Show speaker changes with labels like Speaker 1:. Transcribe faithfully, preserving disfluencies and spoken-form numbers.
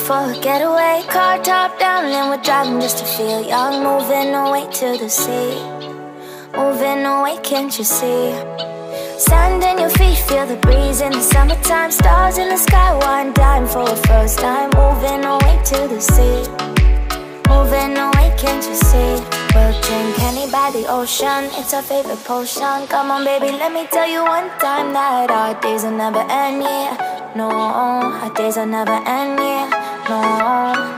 Speaker 1: for a getaway. Car top down and we're driving just to feel young. Moving away to the sea, moving away, can't you see? Sand in your feet, feel the breeze in the summertime. Stars in the sky, one dime for a first time. Moving away to the sea, moving away, can't you see? We'll drink honey by the ocean, it's our favorite potion. Come on baby, let me tell you one time that our days will never end, yeah. No, our days will never end, yeah. No.